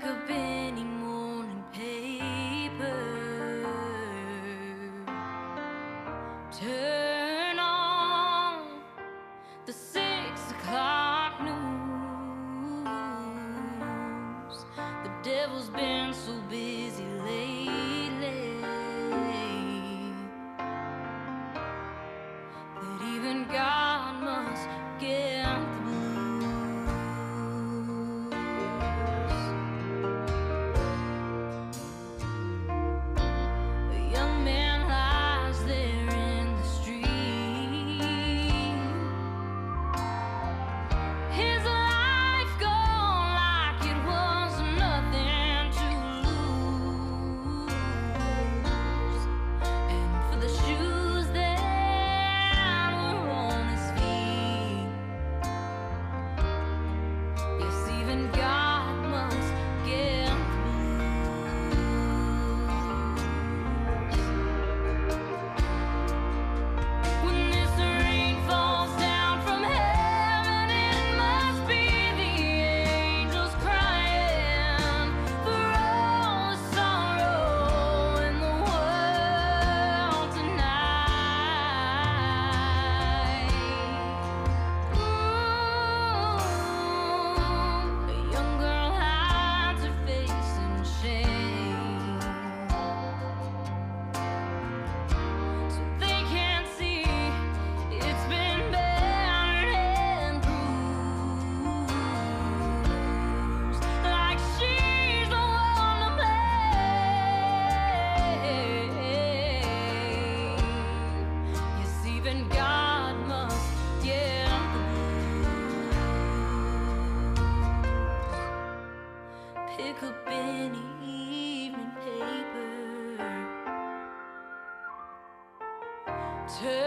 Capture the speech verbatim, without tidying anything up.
up any morning paper, turn on the six o'clock news. The devil's been so busy lately that even God must get the blues. A young man lies there in the street, his life gone like it was nothing to lose. And for the shoes that were on his feet, yes, even God must get the blues. When this rain falls down from heaven, it must be the angels crying for all the sorrow in the world tonight. Ooh, a young girl hides her face in shame, so they can't see it's been battered and bruised, like she's the one to blame. Yes, even God must get the blues. Pick up any evening paper, turn